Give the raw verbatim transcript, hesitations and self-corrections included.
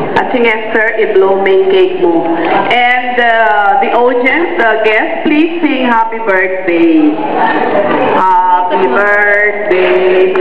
Ating Ester, i-BlowCake mo. And uh, the audience, the guests, please sing happy birthday. Happy birthday